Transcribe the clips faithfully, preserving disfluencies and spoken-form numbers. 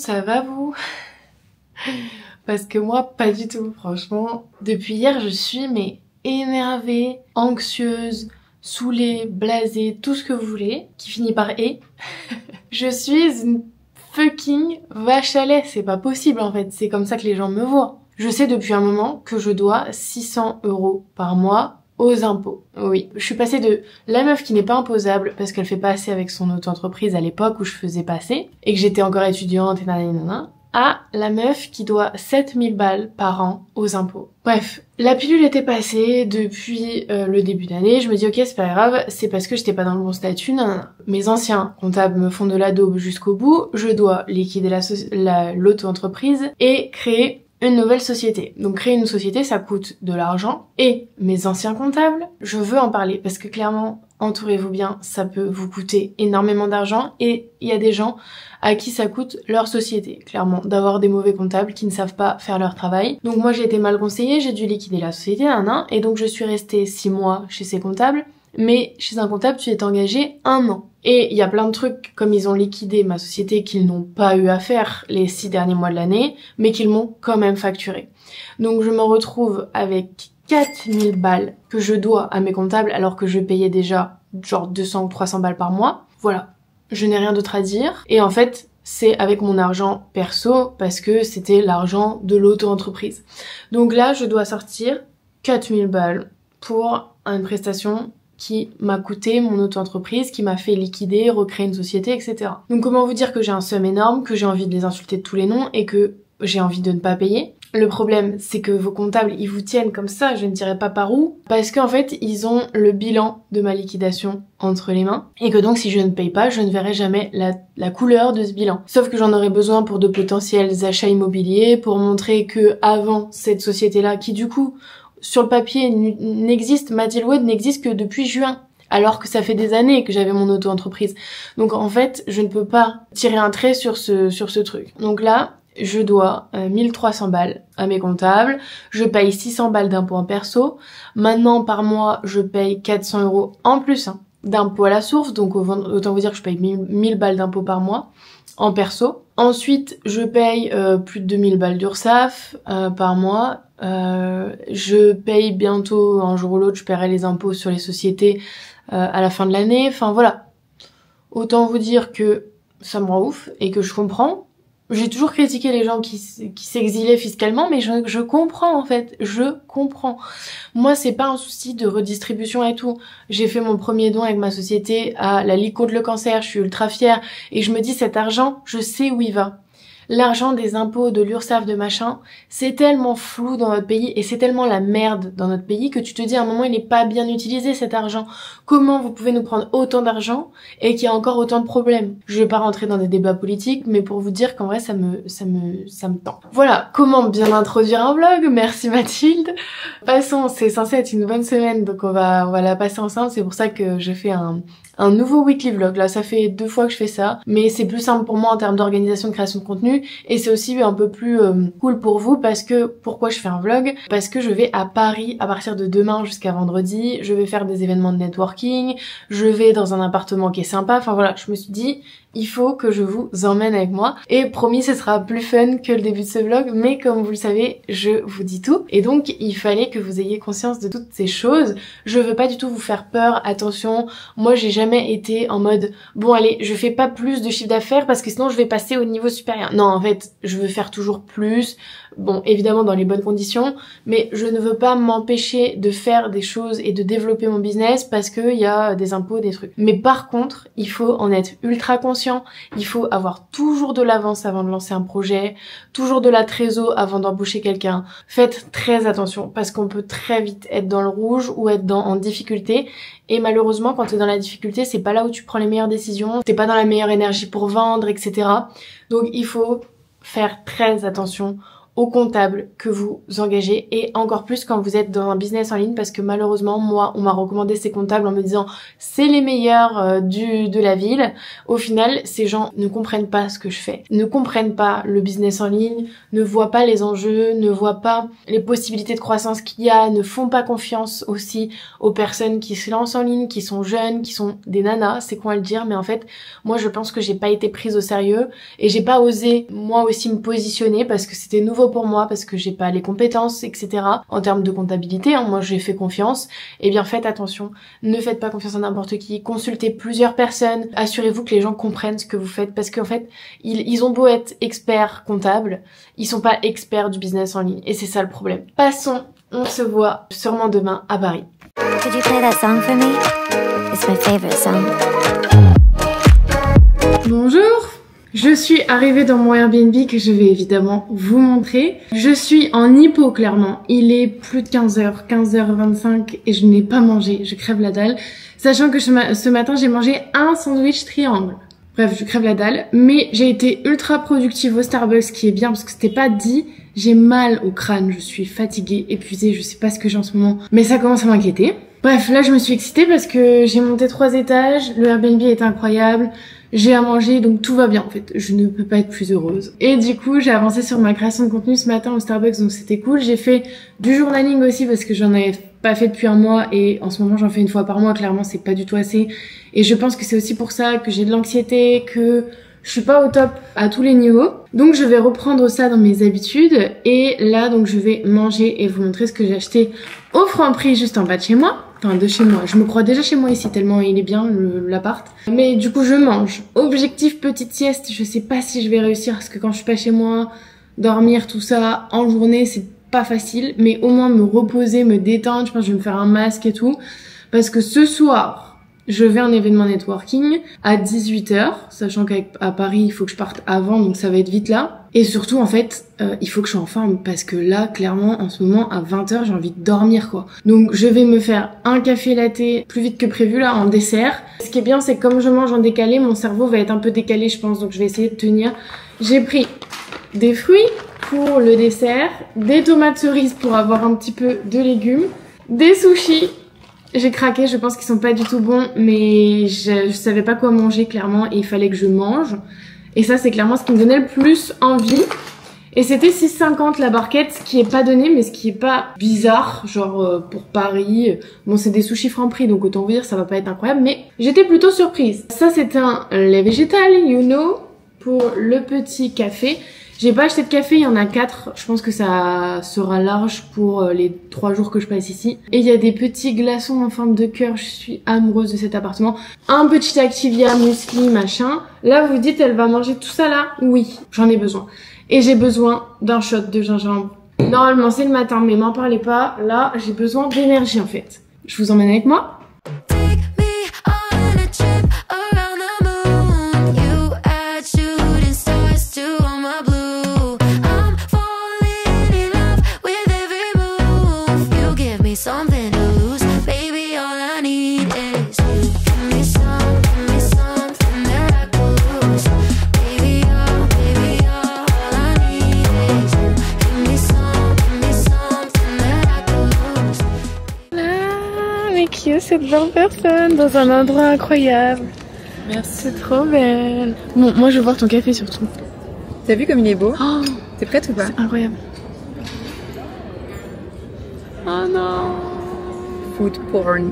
ça va vous? Parce que moi, pas du tout, franchement. Depuis hier, je suis mais énervée, anxieuse, saoulée, blasée, tout ce que vous voulez, qui finit par « et ». Je suis une fucking vache à lait, c'est pas possible en fait, c'est comme ça que les gens me voient. Je sais depuis un moment que je dois six cents euros par mois aux impôts. Oui, je suis passée de la meuf qui n'est pas imposable parce qu'elle fait pas assez avec son auto-entreprise à l'époque où je faisais pas assez et que j'étais encore étudiante et nanana, à la meuf qui doit sept mille balles par an aux impôts. Bref, la pilule était passée depuis euh, le début d'année, je me dis ok c'est pas grave, c'est parce que j'étais pas dans le bon statut, nanana. Mes anciens comptables me font de la daube jusqu'au bout, je dois liquider la so la, l'auto-entreprise et créer une nouvelle société. Donc créer une société, ça coûte de l'argent. Et mes anciens comptables, je veux en parler parce que clairement, entourez-vous bien, ça peut vous coûter énormément d'argent et il y a des gens à qui ça coûte leur société, clairement, d'avoir des mauvais comptables qui ne savent pas faire leur travail. Donc moi j'ai été mal conseillée, j'ai dû liquider la société, un an, et donc je suis restée six mois chez ces comptables. Mais chez un comptable, tu es engagé un an. Et il y a plein de trucs, comme ils ont liquidé ma société, qu'ils n'ont pas eu à faire les six derniers mois de l'année, mais qu'ils m'ont quand même facturé. Donc je me retrouve avec quatre mille balles que je dois à mes comptables, alors que je payais déjà genre deux cents ou trois cents balles par mois. Voilà, je n'ai rien d'autre à dire. Et en fait, c'est avec mon argent perso, parce que c'était l'argent de l'auto-entreprise. Donc là, je dois sortir quatre mille balles pour une prestation qui m'a coûté mon auto-entreprise, qui m'a fait liquider, recréer une société, et cetera. Donc comment vous dire que j'ai un seum énorme, que j'ai envie de les insulter de tous les noms et que j'ai envie de ne pas payer. Le problème, c'est que vos comptables, ils vous tiennent comme ça, je ne dirais pas par où, parce qu'en fait, ils ont le bilan de ma liquidation entre les mains, et que donc si je ne paye pas, je ne verrai jamais la, la couleur de ce bilan. Sauf que j'en aurais besoin pour de potentiels achats immobiliers, pour montrer que avant cette société-là, qui du coup, sur le papier, n'existe, Mathilde n'existe que depuis juin, alors que ça fait des années que j'avais mon auto-entreprise. Donc en fait, je ne peux pas tirer un trait sur ce, sur ce truc. Donc là, je dois euh, mille trois cents balles à mes comptables, je paye six cents balles d'impôts en perso. Maintenant, par mois, je paye quatre cents euros en plus hein, d'impôts à la source, donc autant vous dire que je paye mille balles d'impôts par mois en perso. Ensuite, je paye euh, plus de deux mille balles d'URSSAF euh, par mois. Euh, je paye bientôt, un jour ou l'autre, je paierai les impôts sur les sociétés euh, à la fin de l'année. Enfin voilà. Autant vous dire que ça me rend ouf et que je comprends. J'ai toujours critiqué les gens qui, qui s'exilaient fiscalement, mais je, je comprends en fait, je comprends. Moi, c'est pas un souci de redistribution et tout. J'ai fait mon premier don avec ma société à la Ligue contre le cancer, je suis ultra fière, et je me dis cet argent, je sais où il va. L'argent des impôts, de l'URSSAF, de machin, c'est tellement flou dans notre pays et c'est tellement la merde dans notre pays que tu te dis à un moment il n'est pas bien utilisé cet argent. Comment vous pouvez nous prendre autant d'argent et qu'il y a encore autant de problèmes? Je vais pas rentrer dans des débats politiques, mais pour vous dire qu'en vrai ça me, ça me, ça me tend. Voilà, comment bien introduire un vlog? Merci Mathilde. Passons, c'est censé être une bonne semaine, donc on va, on va la passer ensemble. C'est pour ça que je fais un, un nouveau weekly vlog. Là, ça fait deux fois que je fais ça, mais c'est plus simple pour moi en termes d'organisation de création de contenu. Et c'est aussi un peu plus euh, cool pour vous parce que, pourquoi je fais un vlog? Parce que je vais à Paris à partir de demain jusqu'à vendredi, je vais faire des événements de networking, je vais dans un appartement qui est sympa, enfin voilà, je me suis dit, il faut que je vous emmène avec moi. Et promis, ce sera plus fun que le début de ce vlog, mais comme vous le savez, je vous dis tout. Et donc, il fallait que vous ayez conscience de toutes ces choses. Je veux pas du tout vous faire peur, attention, moi j'ai jamais été en mode, bon allez, je fais pas plus de chiffre d'affaires parce que sinon je vais passer au niveau supérieur. Non, en fait, je veux faire toujours plus, bon, évidemment dans les bonnes conditions, mais je ne veux pas m'empêcher de faire des choses et de développer mon business parce qu'il y a des impôts, des trucs. Mais par contre, il faut en être ultra conscient. Il faut avoir toujours de l'avance avant de lancer un projet, toujours de la trésor avant d'embaucher quelqu'un. Faites très attention parce qu'on peut très vite être dans le rouge ou être dans, en difficulté. Et malheureusement, quand t'es dans la difficulté, c'est pas là où tu prends les meilleures décisions. T'es pas dans la meilleure énergie pour vendre, et cetera. Donc il faut faire très attention au comptable que vous engagez et encore plus quand vous êtes dans un business en ligne parce que malheureusement moi on m'a recommandé ces comptables en me disant c'est les meilleurs euh, du de la ville. Au final ces gens ne comprennent pas ce que je fais, ne comprennent pas le business en ligne, ne voient pas les enjeux, ne voient pas les possibilités de croissance qu'il y a, ne font pas confiance aussi aux personnes qui se lancent en ligne, qui sont jeunes, qui sont des nanas, c'est con à le dire mais en fait moi je pense que j'ai pas été prise au sérieux et j'ai pas osé moi aussi me positionner parce que c'était nouveau pour moi, parce que j'ai pas les compétences, et cetera. En termes de comptabilité, hein, moi j'ai fait confiance. Eh bien faites attention, ne faites pas confiance à n'importe qui, consultez plusieurs personnes, assurez-vous que les gens comprennent ce que vous faites, parce qu'en fait, ils, ils ont beau être experts comptables, ils sont pas experts du business en ligne, et c'est ça le problème. Passons, on se voit sûrement demain à Paris. Could you play that song for me? It's my favorite song. Bonjour! Je suis arrivée dans mon Airbnb que je vais évidemment vous montrer. Je suis en hypo clairement. Il est plus de quinze heures, quinze heures vingt-cinq et je n'ai pas mangé. Je crève la dalle. Sachant que ce matin j'ai mangé un sandwich triangle. Bref, je crève la dalle. Mais j'ai été ultra productive au Starbucks, ce qui est bien parce que c'était pas dit. J'ai mal au crâne, je suis fatiguée, épuisée, je sais pas ce que j'ai en ce moment. Mais ça commence à m'inquiéter. Bref, là je me suis excitée parce que j'ai monté trois étages. Le Airbnb est incroyable. J'ai à manger, donc tout va bien en fait. Je ne peux pas être plus heureuse. Et du coup, j'ai avancé sur ma création de contenu ce matin au Starbucks, donc c'était cool. J'ai fait du journaling aussi parce que j'en avais pas fait depuis un mois et en ce moment j'en fais une fois par mois. Clairement, c'est pas du tout assez. Et je pense que c'est aussi pour ça que j'ai de l'anxiété, que je suis pas au top à tous les niveaux. Donc je vais reprendre ça dans mes habitudes. Et là, donc je vais manger et vous montrer ce que j'ai acheté au Franprix juste en bas de chez moi. Enfin, de chez moi. Je me crois déjà chez moi ici, tellement il est bien, l'appart. Mais du coup, je mange. Objectif petite sieste, je sais pas si je vais réussir, parce que quand je suis pas chez moi, dormir, tout ça, en journée, c'est pas facile. Mais au moins me reposer, me détendre, je pense que je vais me faire un masque et tout. Parce que ce soir, je vais à un événement networking à dix-huit heures, sachant qu'à Paris, il faut que je parte avant, donc ça va être vite là. Et surtout, en fait, euh, il faut que je sois en forme, parce que là, clairement, en ce moment, à vingt heures, j'ai envie de dormir, quoi. Donc, je vais me faire un café latte plus vite que prévu, là, en dessert. Ce qui est bien, c'est que comme je mange en décalé, mon cerveau va être un peu décalé, je pense, donc je vais essayer de tenir. J'ai pris des fruits pour le dessert, des tomates cerises pour avoir un petit peu de légumes, des sushis. J'ai craqué, je pense qu'ils sont pas du tout bons, mais je, je savais pas quoi manger clairement et il fallait que je mange. Et ça, c'est clairement ce qui me donnait le plus envie. Et c'était six cinquante la barquette, ce qui est pas donné, mais ce qui est pas bizarre, genre euh, pour Paris. Bon, c'est des sushis Franprix, donc autant vous dire, ça va pas être incroyable, mais j'étais plutôt surprise. Ça, c'est un lait végétal, you know, pour le petit café. J'ai pas acheté de café, il y en a quatre. Je pense que ça sera large pour les trois jours que je passe ici. Et il y a des petits glaçons en forme de cœur. Je suis amoureuse de cet appartement. Un petit Activia, muesli, machin. Là, vous dites, elle va manger tout ça là? Oui, j'en ai besoin. Et j'ai besoin d'un shot de gingembre. Normalement, c'est le matin, mais m'en parlez pas. Là, j'ai besoin d'énergie en fait. Je vous emmène avec moi? Something to lose, baby, all I need is you. Give me some, give me something miraculous. Baby, oh, baby, oh, all I need is you. Give me some, give me something miraculous. Ah, mais qui est cette belle personne dans un endroit incroyable? Merci. C'est trop belle. Bon, moi je veux voir ton café surtout. T'as vu comme il est beau? Oh, t'es prête ou pas? C'est incroyable. Oh non. Food porn.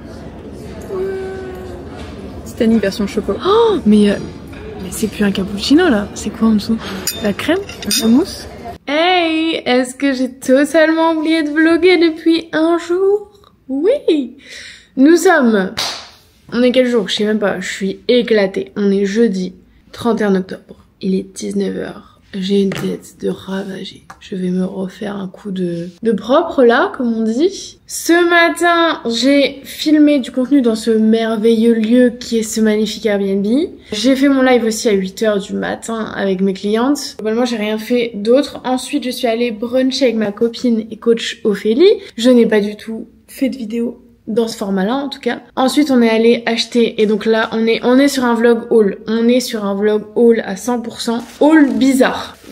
Titanic version choco. Oh, mais, euh, mais c'est plus un cappuccino là. C'est quoi en dessous? La crème? La mousse? Hey, est-ce que j'ai totalement oublié de vlogger depuis un jour? Oui. Nous sommes... On est quel jour? Je sais même pas. Je suis éclatée. On est jeudi trente et un octobre. Il est dix-neuf heures. J'ai une tête de ravagée. Je vais me refaire un coup de, de propre là, comme on dit. Ce matin, j'ai filmé du contenu dans ce merveilleux lieu qui est ce magnifique Airbnb. J'ai fait mon live aussi à huit heures du matin avec mes clientes. Globalement, j'ai rien fait d'autre. Ensuite, je suis allée bruncher avec ma copine et coach Ophélie. Je n'ai pas du tout fait de vidéo dans ce format-là en tout cas. Ensuite on est allé acheter et donc là on est on est sur un vlog haul. On est sur un vlog haul à cent pour cent. Haul bizarre.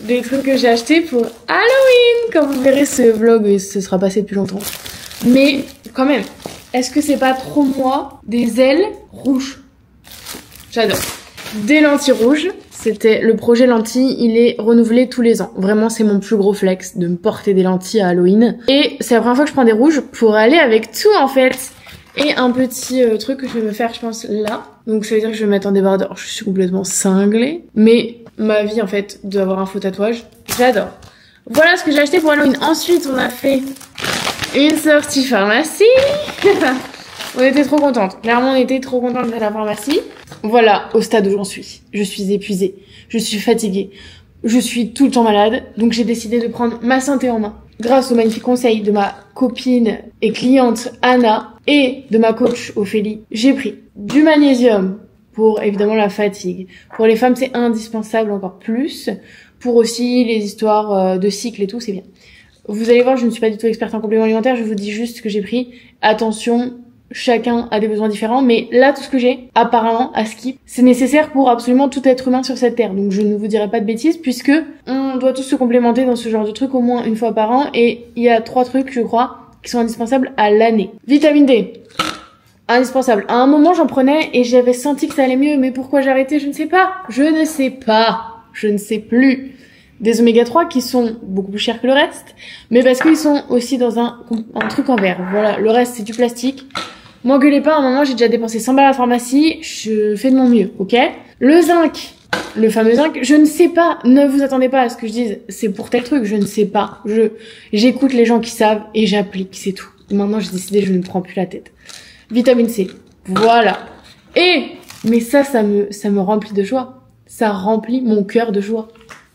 des trucs que j'ai achetés pour Halloween. Comme vous verrez, ce vlog, ce sera passé depuis longtemps. Mais quand même, est-ce que c'est pas trop moi? Des ailes rouges. J'adore. Des lentilles rouges. C'était le projet lentilles, il est renouvelé tous les ans. Vraiment, c'est mon plus gros flex de me porter des lentilles à Halloween. Et c'est la première fois que je prends des rouges pour aller avec tout en fait. Et un petit euh, truc que je vais me faire, je pense, là. Donc ça veut dire que je vais mettre un débardeur. Je suis complètement cinglée. Mais ma vie, en fait, d'avoir un faux tatouage, j'adore. Voilà ce que j'ai acheté pour Halloween. Ensuite, on a fait une sortie pharmacie. On était trop contentes. Clairement, on était trop contentes de la pharmacie. Voilà, au stade où j'en suis. Je suis épuisée. Je suis fatiguée. Je suis tout le temps malade. Donc j'ai décidé de prendre ma santé en main. Grâce aux magnifiques conseils de ma copine et cliente Anna et de ma coach Ophélie, j'ai pris du magnésium pour évidemment la fatigue. Pour les femmes, c'est indispensable encore plus. Pour aussi les histoires de cycle et tout, c'est bien. Vous allez voir, je ne suis pas du tout experte en compléments alimentaires. Je vous dis juste ce que j'ai pris. Attention, chacun a des besoins différents, mais là, tout ce que j'ai, apparemment, à skip, c'est nécessaire pour absolument tout être humain sur cette terre. Donc, je ne vous dirai pas de bêtises, puisque on doit tous se complémenter dans ce genre de truc au moins une fois par an, et il y a trois trucs, je crois, qui sont indispensables à l'année. Vitamine D. Indispensable. À un moment, j'en prenais et j'avais senti que ça allait mieux, mais pourquoi j'ai arrêté, je ne sais pas. Je ne sais pas. Je ne sais plus. Des oméga trois qui sont beaucoup plus chers que le reste, mais parce qu'ils sont aussi dans un, un truc en verre. Voilà, le reste c'est du plastique. M'engueulez pas, à un moment j'ai déjà dépensé cent balles à la pharmacie, je fais de mon mieux, ok? Le zinc, le fameux zinc, je ne sais pas, ne vous attendez pas à ce que je dise, c'est pour tel truc, je ne sais pas. Je J'écoute les gens qui savent et j'applique, c'est tout. Maintenant j'ai décidé, je ne prends plus la tête. Vitamine C, voilà. Et, mais ça, ça me, ça me remplit de joie. Ça remplit mon cœur de joie.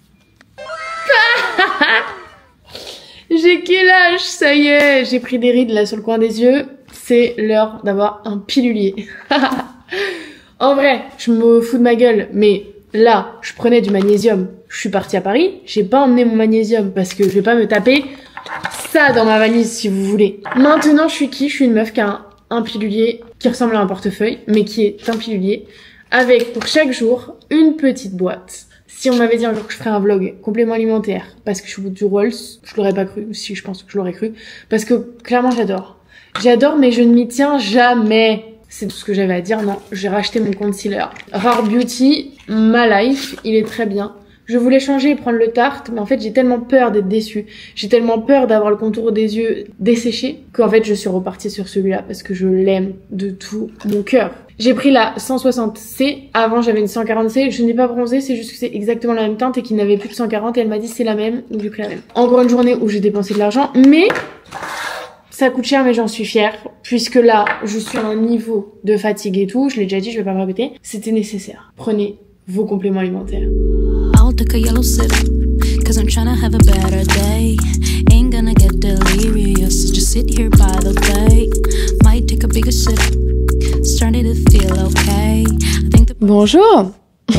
J'ai quel âge? Ça y est, j'ai pris des rides là sur le coin des yeux. C'est l'heure d'avoir un pilulier. En vrai, je me fous de ma gueule, mais là, je prenais du magnésium. Je suis partie à Paris, j'ai pas emmené mon magnésium parce que je vais pas me taper ça dans ma valise si vous voulez. Maintenant, je suis qui? Je suis une meuf qui a un, un pilulier qui ressemble à un portefeuille, mais qui est un pilulier avec pour chaque jour une petite boîte. Si on m'avait dit un jour que je ferais un vlog complément alimentaire parce que je suis au bout du Rolls, je l'aurais pas cru. Si, je pense que je l'aurais cru. Parce que clairement, j'adore. J'adore, mais je ne m'y tiens jamais. C'est tout ce que j'avais à dire. Non, j'ai racheté mon concealer. Rare Beauty, My Life, il est très bien. Je voulais changer et prendre le Tarte, mais en fait, j'ai tellement peur d'être déçue. J'ai tellement peur d'avoir le contour des yeux desséché qu'en fait, je suis repartie sur celui-là parce que je l'aime de tout mon cœur. J'ai pris la cent soixante C, avant j'avais une cent quarante C, je n'ai pas bronzé, c'est juste que c'est exactement la même teinte et qu'il n'avait plus de cent quarante et elle m'a dit c'est la même, donc j'ai pris la même. Encore une journée où j'ai dépensé de l'argent, mais ça coûte cher mais j'en suis fière, puisque là je suis à un niveau de fatigue et tout, je l'ai déjà dit, je vais pas me répéter, c'était nécessaire. Prenez vos compléments alimentaires. I'll take a yellow sip, cause I'm tryna have a better day. Ain't gonna get delirious, just sit here by the bay. Might take a bigger sip, starting to feel okay. I think the Bonjour.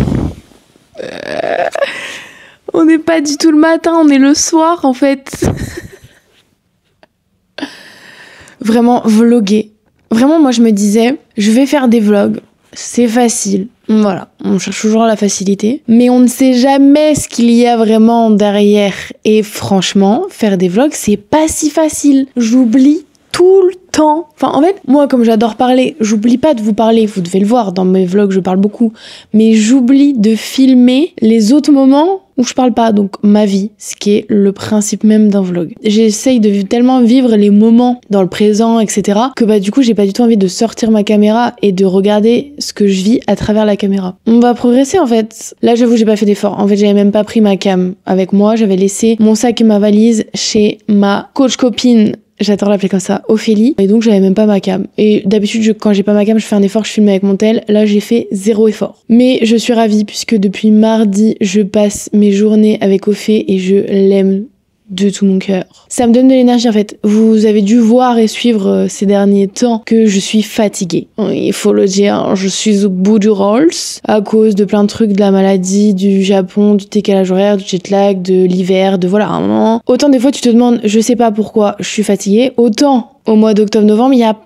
Euh, on n'est pas du tout le matin, on est le soir en fait. Vraiment, vloguer. Vraiment, moi je me disais, je vais faire des vlogs, c'est facile. Voilà, on cherche toujours la facilité. Mais on ne sait jamais ce qu'il y a vraiment derrière. Et franchement, faire des vlogs, c'est pas si facile. J'oublie tout le temps. Enfin, en fait, moi, comme j'adore parler, j'oublie pas de vous parler. Vous devez le voir, dans mes vlogs, je parle beaucoup. Mais j'oublie de filmer les autres moments où je parle pas. Donc, ma vie, ce qui est le principe même d'un vlog. J'essaye de tellement vivre les moments dans le présent, et cetera, que bah, du coup, j'ai pas du tout envie de sortir ma caméra et de regarder ce que je vis à travers la caméra. On va progresser, en fait. Là, j'avoue, j'ai pas fait d'effort. En fait, j'avais même pas pris ma cam avec moi. J'avais laissé mon sac et ma valise chez ma coach copine. J'adore l'appeler comme ça, Ophélie. Et donc, j'avais même pas ma cam. Et d'habitude, je, quand j'ai pas ma cam, je fais un effort, je filme avec mon tel. Là, j'ai fait zéro effort. Mais je suis ravie puisque depuis mardi, je passe mes journées avec Ophé et je l'aime de tout mon cœur. Ça me donne de l'énergie en fait. Vous avez dû voir et suivre euh, ces derniers temps que je suis fatiguée. Il faut le dire, je suis au bout du Rolls à cause de plein de trucs, de la maladie, du Japon, du décalage horaire, du jet lag, de l'hiver, de voilà, un moment. Autant des fois tu te demandes, je sais pas pourquoi je suis fatiguée, autant au mois d'octobre-novembre, il n'y a pas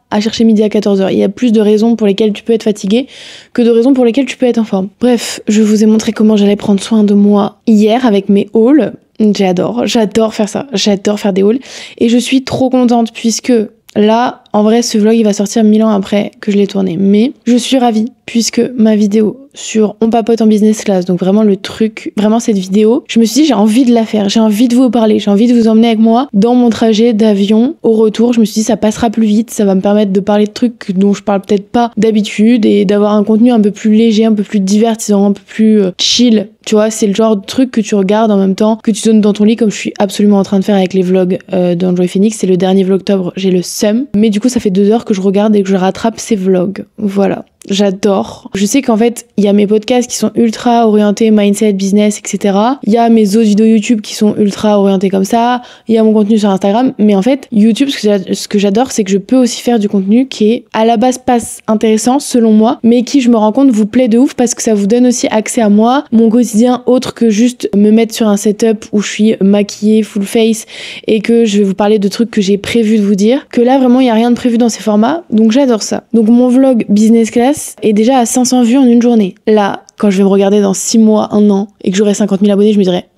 à chercher midi à quatorze heures. Il y a plus de raisons pour lesquelles tu peux être fatigué que de raisons pour lesquelles tu peux être en forme. Bref, je vous ai montré comment j'allais prendre soin de moi hier avec mes hauls. J'adore, j'adore faire ça, j'adore faire des hauls. Et je suis trop contente puisque là, en vrai, ce vlog, il va sortir mille ans après que je l'ai tourné. Mais je suis ravie puisque ma vidéo sur On papote en business class, donc vraiment le truc, vraiment cette vidéo, je me suis dit j'ai envie de la faire, j'ai envie de vous parler, j'ai envie de vous emmener avec moi dans mon trajet d'avion au retour. Je me suis dit ça passera plus vite, ça va me permettre de parler de trucs dont je parle peut-être pas d'habitude et d'avoir un contenu un peu plus léger, un peu plus divertissant, un peu plus euh, chill. Tu vois, c'est le genre de truc que tu regardes en même temps que tu donnes dans ton lit, comme je suis absolument en train de faire avec les vlogs euh, d'Enjoy Phoenix. C'est le dernier vlogtober, j'ai le seum. Mais du coup, ça fait deux heures que je regarde et que je rattrape ces vlogs. Voilà. J'adore. Je sais qu'en fait, il y a mes podcasts qui sont ultra orientés mindset, business, et cetera. Il y a mes autres vidéos YouTube qui sont ultra orientées comme ça. Il y a mon contenu sur Instagram. Mais en fait, YouTube, ce que j'adore, c'est que je peux aussi faire du contenu qui est à la base pas intéressant selon moi, mais qui, je me rends compte, vous plaît de ouf parce que ça vous donne aussi accès à moi, mon quotidien autre que juste me mettre sur un setup où je suis maquillée, full face et que je vais vous parler de trucs que j'ai prévu de vous dire. Que là, vraiment, il y a rien de prévu dans ces formats. Donc j'adore ça. Donc mon vlog business class est déjà à cinq cents vues en une journée. Là, quand je vais me regarder dans six mois, un an, et que j'aurai cinquante mille abonnés, je me dirais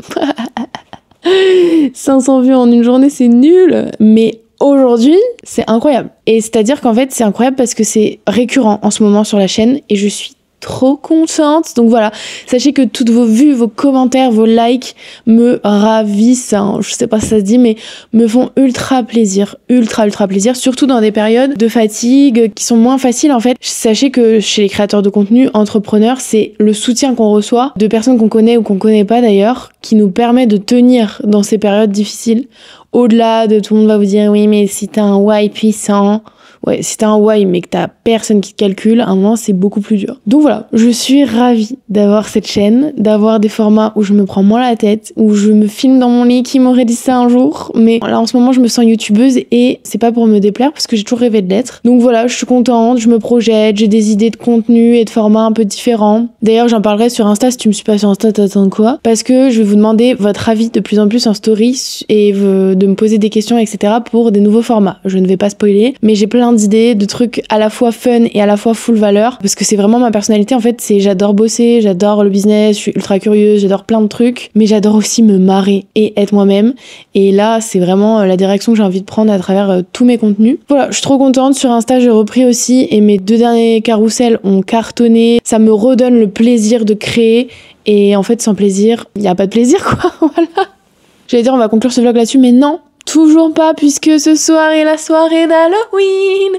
cinq cents vues en une journée, c'est nul. Mais aujourd'hui, c'est incroyable. Et c'est-à-dire qu'en fait, c'est incroyable parce que c'est récurrent en ce moment sur la chaîne et je suis trop contente. Donc voilà, sachez que toutes vos vues, vos commentaires, vos likes me ravissent, hein. Je sais pas si ça se dit, mais me font ultra plaisir, ultra ultra plaisir, surtout dans des périodes de fatigue qui sont moins faciles en fait. Sachez que chez les créateurs de contenu, entrepreneurs, c'est le soutien qu'on reçoit de personnes qu'on connaît ou qu'on connaît pas d'ailleurs, qui nous permet de tenir dans ces périodes difficiles. Au-delà de tout le monde va vous dire oui mais si t'as un why puissant, ouais, si t'as un why mais que t'as personne qui te calcule, à un moment c'est beaucoup plus dur. Donc voilà, je suis ravie d'avoir cette chaîne, d'avoir des formats où je me prends moins la tête, où je me filme dans mon lit. Qui m'aurait dit ça un jour? Mais là en ce moment je me sens youtubeuse et c'est pas pour me déplaire parce que j'ai toujours rêvé de l'être. Donc voilà, je suis contente, je me projette, j'ai des idées de contenu et de formats un peu différents. D'ailleurs j'en parlerai sur Insta, si tu me suis pas sur Insta t'attends quoi? Parce que je vais vous demander votre avis de plus en plus en story et de me poser des questions et cetera pour des nouveaux formats. Je ne vais pas spoiler, mais j'ai plein d'idées, de trucs à la fois fun et à la fois full valeur parce que c'est vraiment ma personnalité en fait. C'est j'adore bosser, j'adore le business, je suis ultra curieuse, j'adore plein de trucs, mais j'adore aussi me marrer et être moi-même. Et là c'est vraiment la direction que j'ai envie de prendre à travers euh, tous mes contenus. Voilà, je suis trop contente. Sur Insta j'ai repris aussi et mes deux derniers carousels ont cartonné. Ça me redonne le plaisir de créer et en fait sans plaisir il n'y a pas de plaisir quoi. Voilà. J'allais dire on va conclure ce vlog là-dessus, mais non, toujours pas, puisque ce soir est la soirée d'Halloween.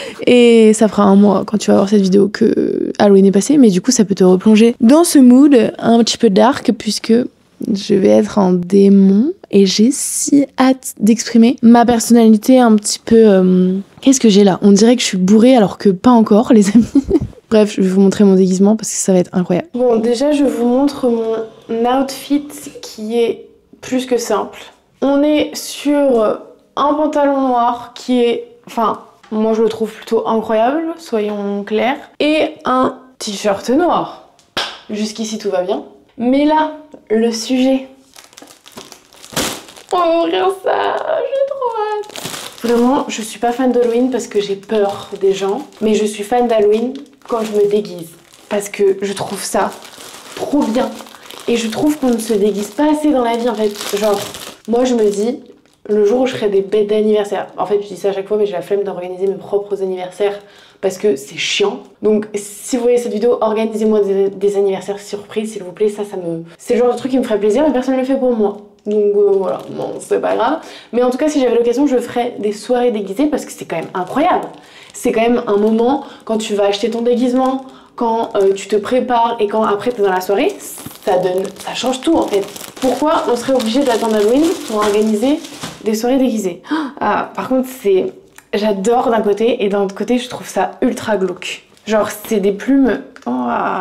Et ça fera un mois quand tu vas voir cette vidéo que Halloween est passé, mais du coup ça peut te replonger dans ce mood un petit peu dark, puisque je vais être en démon et j'ai si hâte d'exprimer ma personnalité un petit peu... Euh... Qu'est-ce que j'ai là? On dirait que je suis bourrée alors que pas encore, les amis. Bref, je vais vous montrer mon déguisement parce que ça va être incroyable. Bon, déjà je vous montre mon outfit qui est plus que simple. On est sur un pantalon noir qui est, enfin, moi je le trouve plutôt incroyable, soyons clairs, et un t-shirt noir. Jusqu'ici tout va bien. Mais là, le sujet. Oh, regarde ça, j'ai trop hâte. Vraiment, je suis pas fan d'Halloween parce que j'ai peur des gens, mais je suis fan d'Halloween quand je me déguise. Parce que je trouve ça trop bien. Et je trouve qu'on ne se déguise pas assez dans la vie en fait. Genre, moi je me dis, le jour où je ferai des bêtes d'anniversaire, en fait je dis ça à chaque fois mais j'ai la flemme d'organiser mes propres anniversaires parce que c'est chiant. Donc si vous voyez cette vidéo, organisez-moi des, des anniversaires surprises s'il vous plaît, ça, ça me... c'est le genre de truc qui me ferait plaisir mais personne ne le fait pour moi. Donc euh, voilà, bon c'est pas grave. Mais en tout cas si j'avais l'occasion je ferais des soirées déguisées parce que c'est quand même incroyable. C'est quand même un moment quand tu vas acheter ton déguisement, quand euh, tu te prépares et quand après t'es dans la soirée, ça donne, ça change tout en fait. Pourquoi on serait obligé d'attendre Halloween pour organiser des soirées déguisées? Ah, par contre c'est, j'adore d'un côté et d'un autre côté je trouve ça ultra glauque. Genre c'est des plumes, oh,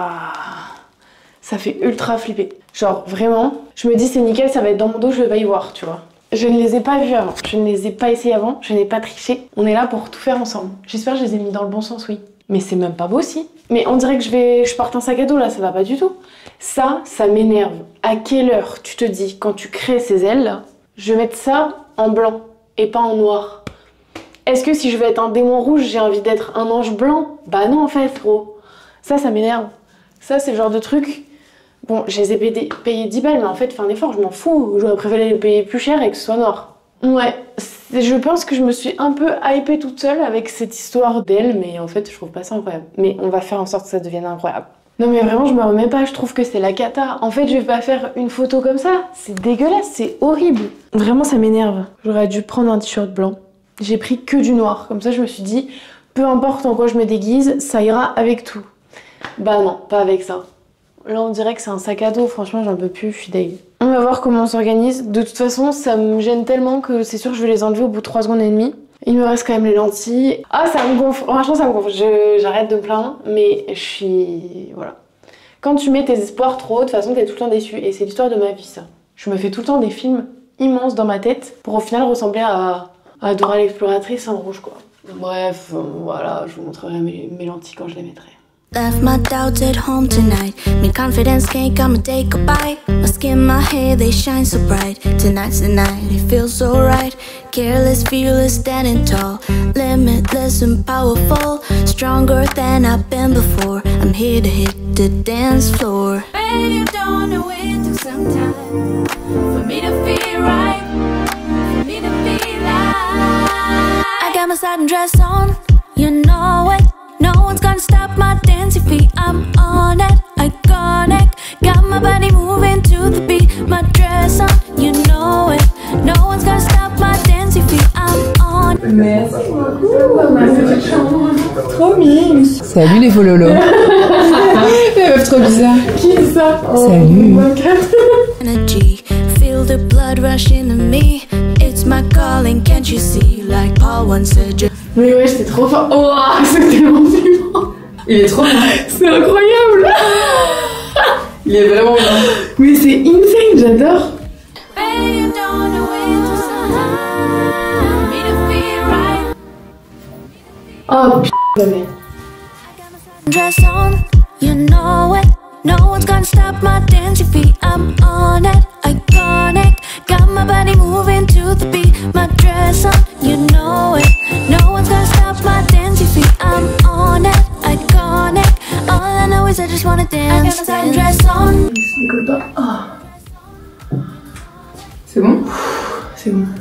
ça fait ultra flipper. Genre vraiment, je me dis c'est nickel, ça va être dans mon dos, je vais pas y voir, tu vois. Je ne les ai pas vus avant, je ne les ai pas essayés avant, je n'ai pas triché. On est là pour tout faire ensemble. J'espère que je les ai mis dans le bon sens, oui. Mais c'est même pas beau si. Mais on dirait que je vais, je porte un sac à dos là, ça va pas du tout. Ça, ça m'énerve. À quelle heure tu te dis, quand tu crées ces ailes là, je vais mettre ça en blanc et pas en noir? Est-ce que si je veux être un démon rouge, j'ai envie d'être un ange blanc? Bah non en fait, gros. Ça, ça m'énerve. Ça, c'est le genre de truc... Bon, je les ai payés, payés dix balles, mais en fait, fais un effort, je m'en fous. J'aurais préféré les payer plus cher et que ce soit noir. Ouais, je pense que je me suis un peu hypée toute seule avec cette histoire d'elle, mais en fait, je trouve pas ça incroyable. Mais on va faire en sorte que ça devienne incroyable. Non mais vraiment, je me remets pas, je trouve que c'est la cata. En fait, je vais pas faire une photo comme ça. C'est dégueulasse, c'est horrible. Vraiment, ça m'énerve. J'aurais dû prendre un t-shirt blanc. J'ai pris que du noir. Comme ça, je me suis dit, peu importe en quoi je me déguise, ça ira avec tout. Bah non, pas avec ça. Là, on dirait que c'est un sac à dos. Franchement, j'en peux plus, je suis deg. On va voir comment on s'organise. De toute façon, ça me gêne tellement que c'est sûr que je vais les enlever au bout de trois secondes et demie. Il me reste quand même les lentilles. Ah, ça me gonfle. Franchement, ça me gonfle. J'arrête de me plaindre, mais je suis... Voilà. Quand tu mets tes espoirs trop haut, de toute façon, t'es tout le temps déçu. Et c'est l'histoire de ma vie, ça. Je me fais tout le temps des films immenses dans ma tête pour au final ressembler à, à Dora l'exploratrice en rouge, quoi. Bref, euh, voilà, je vous montrerai mes, mes lentilles quand je les mettrai. Left my doubts at home tonight. Me confidence can't come and take a bite. My skin, my hair, they shine so bright. Tonight's the night, it feels so right. Careless, fearless, standing tall. Limitless and powerful. Stronger than I've been before. I'm here to hit the dance floor. Baby, you don't know it took some time for me to feel right. For me to feel like I got my satin dress on, you know it. No one's gonna stop my dancing feet. I'm on it, iconic. Got my body moving to the beat. My dress on, you know it. No one's gonna stop my dancing feet. I'm on it. Merci beaucoup, ma petite chambre. Trop mignon. Salut les fololos. Les meufs trop bizarres. Qui est ça? Salut. Energy, feel the blood rush into me. It's my calling, can't you see? Like Paul once said, just Mais ouais, c'est trop fort. Oh, c'est tellement vivant. Il est trop bien. C'est incroyable. Il est vraiment bien. Mais c'est insane, j'adore. Baby, you don't know it took some time for me to feel right. Oh putain, mais... Dress on, you know it. No one's gonna stop my dancing feet. I'm on it, iconic. Got my body moving to the beat. My dress on, you know it. No one's gonna stop my dancing feet. I'm on it, iconic. All I know is I just wanna dance. I got my dress on. Je m'écoute pas. Oh. C'est bon? C'est bon.